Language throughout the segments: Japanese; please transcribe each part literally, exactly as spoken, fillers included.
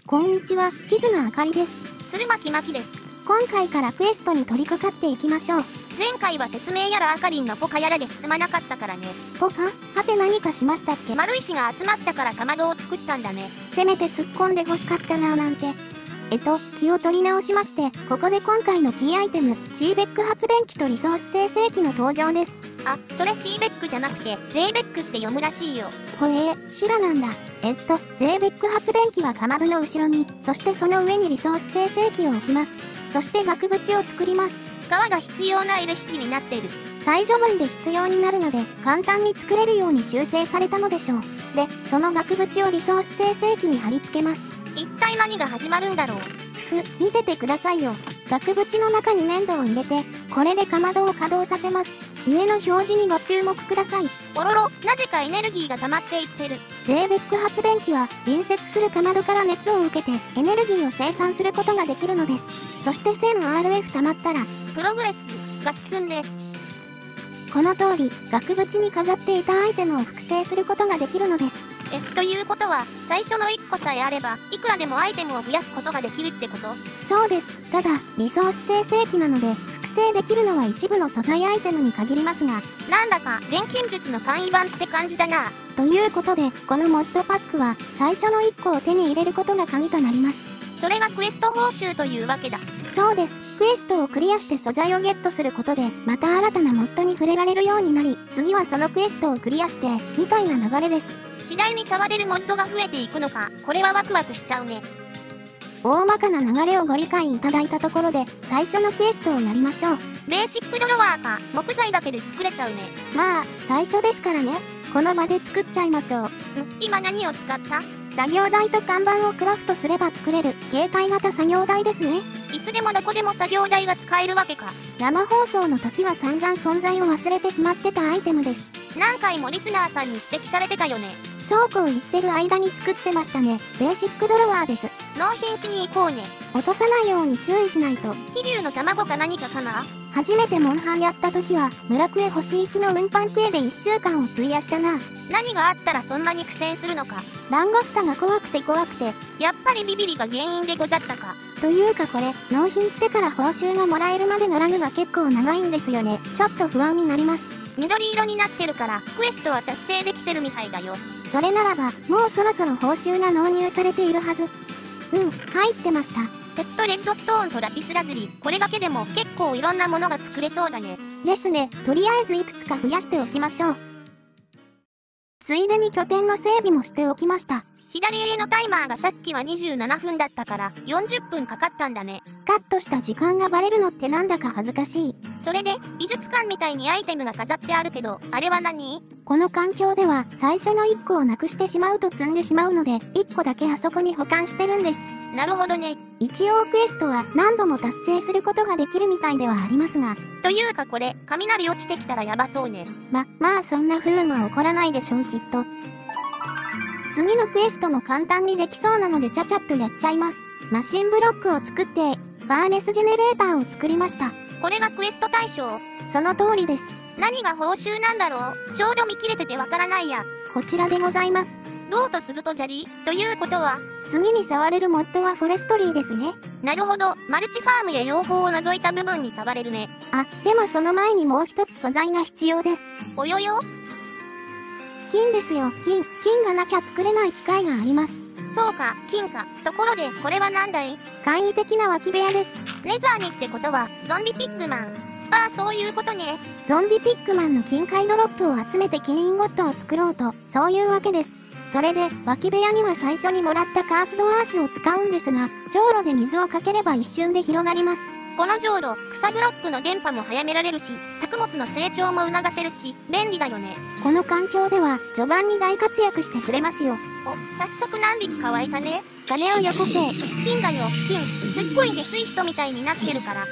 こんにちは、キズナあかりです。 鶴巻まきです。 今回からクエストに取り掛かっていきましょう。 前回は説明やらあかりんのポカやらで進まなかったからね。 ポカ？はて何かしましたっけ？ 丸石が集まったからかまどを作ったんだね。 せめて突っ込んで欲しかったなぁなんて。えっと、気を取り直しまして、ここで今回のキーアイテム、シーベック発電機とリソース生成機の登場です。 あ、それ シーベック じゃなくて ジェイベック って読むらしいよ。 ほえー、シュラなんだ。えっと、ジェイベック 発電機はかまどの後ろに、そしてその上にリソース生成機を置きます。そして額縁を作ります。 革が必要ないレシピになってる。 最序盤で必要になるので、簡単に作れるように修正されたのでしょう。で、その額縁をリソース生成機に貼り付けます。 一体何が始まるんだろう。 ふ、見ててくださいよ。額縁の中に粘土を入れて、これでかまどを稼働させます。上の表示にご注目ください。 おろろ、なぜかエネルギーが溜まっていってる。 ジェイベック 発電機は隣接するかまどから熱を受けてエネルギーを生産することができるのです。そして せんアールエフ 溜まったら、 プログレスが進んで、 この通り額縁に飾っていたアイテムを複製することができるのです。 え、ということは、最初のいっこさえあれば、いくらでもアイテムを増やすことができるってこと？ そうです。ただ、リソース生成機なので、複製できるのは一部の素材アイテムに限りますが、 なんだか錬金術の簡易版って感じだな。 ということで、このモッドパックは、最初のいっこを手に入れることが鍵となります。 それがクエスト報酬というわけだ。 そうです。クエストをクリアして素材をゲットすることで、また新たなモッドに触れられるようになり、次はそのクエストをクリアして、みたいな流れです。 次第に触れるモッドが増えていくのか、これはワクワクしちゃうね。 大まかな流れをご理解いただいたところで、最初のクエストをやりましょう。 ベーシックドロワーか、木材だけで作れちゃうね。 まあ、最初ですからね。この場で作っちゃいましょう。 ん、今何を使った？ 作業台と看板をクラフトすれば作れる、携帯型作業台ですね。 いつでもどこでも作業台が使えるわけか。 生放送の時は散々存在を忘れてしまってたアイテムです。 何回もリスナーさんに指摘されてたよね。 そうこう言ってる間に作ってましたね。ベーシックドロワーです。 納品しに行こうね。 落とさないように注意しないと。 飛竜の卵か何かかな？ 初めてモンハンやった時は、村クエ星いちの運搬クエでいっしゅうかんを費やしたな。 何があったらそんなに苦戦するのか。 ランゴスタが怖くて怖くて。 やっぱりビビリが原因でござったか。 というかこれ、納品してから報酬がもらえるまでのラグが結構長いんですよね。ちょっと不安になります。 緑色になってるから、クエストは達成できてるみたいだよ。 それならば、もうそろそろ報酬が納入されているはず。うん、入ってました。 鉄とレッドストーンとラピスラズリ、これだけでも結構いろんなものが作れそうだね。 ですね、とりあえずいくつか増やしておきましょう。ついでに拠点の整備もしておきました。 左上のタイマーがさっきはにじゅうななふんだったからよんじゅっぷんかかったんだね。 カットした時間がバレるのってなんだか恥ずかしい。 それで、美術館みたいにアイテムが飾ってあるけど、あれは何？ この環境では最初のいっこをなくしてしまうと積んでしまうので、いっこだけあそこに保管してるんです。 なるほどね。 一応クエストは何度も達成することができるみたいではありますが。 というかこれ、雷落ちてきたらやばそうね。 ま、まあそんな不運は起こらないでしょうきっと。次のクエストも簡単にできそうなのでちゃちゃっとやっちゃいます。マシンブロックを作って、ファーネスジェネレーターを作りました。 これがクエスト対象？ その通りです。 何が報酬なんだろう？ちょうど見切れててわからないや。 こちらでございます。 銅と鈴と砂利ということは、 次に触れるモッドはフォレストリーですね。 なるほど、マルチファームや養蜂を除いた部分に触れるね。 あ、でもその前にもう一つ素材が必要です。 およよ？ 金ですよ、金。金がなきゃ作れない機械があります。 そうか、金か。ところで、これは何だい？ 簡易的な脇部屋です。 レザーにってことは、ゾンビピッグマン。ああ、そういうことね。 ゾンビピッグマンの金塊ドロップを集めて金インゴットを作ろうと、そういうわけです。それで、脇部屋には最初にもらったカースドアースを使うんですが、じょうろで水をかければ一瞬で広がります。 このじょうろ、草ブロックの電波も早められるし、作物の成長も促せるし、便利だよね。 この環境では、序盤に大活躍してくれますよ。 お、早速何匹か湧いたね。 金をよこせ。 金だよ、金。すっごい下水人みたいになってるから。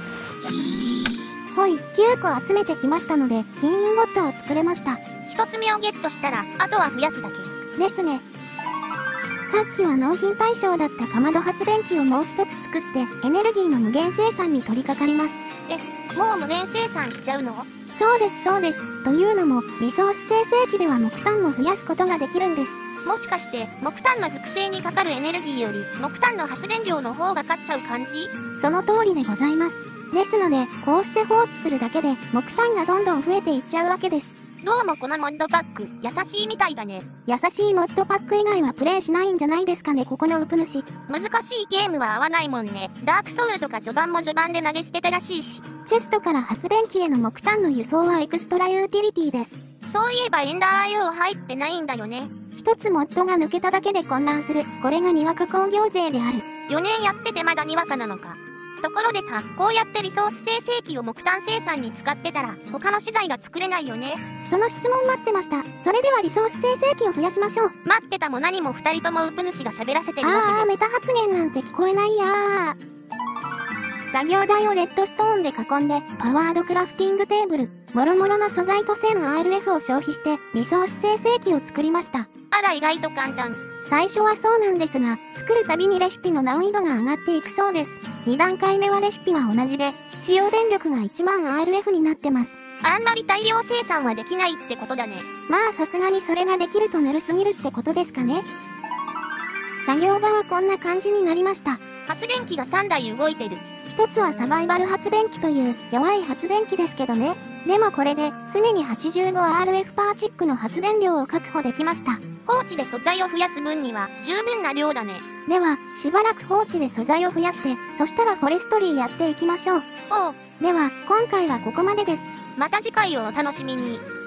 ほい、きゅうこ集めてきましたので、金インゴットを作れました。 一つ目をゲットしたら、あとは増やすだけ。 ですね。さっきは納品対象だったかまど発電機をもう一つ作って、エネルギーの無限生産に取り掛かります。 え、もう無限生産しちゃうの？ そうですそうです。というのも、リソース生成機では木炭も増やすことができるんです。 もしかして木炭の複製にかかるエネルギーより木炭の発電量の方が勝っちゃう感じ？ その通りでございます。ですので、こうして放置するだけで木炭がどんどん増えていっちゃうわけです。 どうもこのモッドパック優しいみたいだね。 優しいモッドパック以外はプレイしないんじゃないですかね、ここのウプ主。 難しいゲームは合わないもんね。ダークソウルとか序盤も序盤で投げ捨てたらしいし。 チェストから発電機への木炭の輸送はエクストラユーティリティです。 そういえばエンダーアイオー入ってないんだよね。 一つモッドが抜けただけで混乱する。これがにわか工業税である。 よねんやっててまだにわかなのか。ところでさ、こうやってリソース生成機を木炭生産に使ってたら他の資材が作れないよね。 その質問待ってました。それではリソース生成機を増やしましょう。 待ってたも何も二人ともウプ主が喋らせてるわけで。 あー、メタ発言なんて聞こえないやー。作業台をレッドストーンで囲んで、パワードクラフティングテーブル、もろもろの素材と せんアールエフ を消費して、リソース生成機を作りました。 あら意外と簡単。 最初はそうなんですが、作るたびにレシピの難易度が上がっていくそうです。に段階目はレシピは同じで、必要電力がいちまんアールエフ になってます。 あんまり大量生産はできないってことだね。 まあさすがにそれができるとぬるすぎるってことですかね。作業場はこんな感じになりました。 発電機がさんだい動いてる。 一つはサバイバル発電機という弱い発電機ですけどね。でもこれで常に はちじゅうごアールエフ パーチックの発電量を確保できました。 放置で素材を増やす分には十分な量だね。 では、しばらく放置で素材を増やして、そしたらフォレストリーやっていきましょう。 おう。 では、今回はここまでです。 また次回をお楽しみに。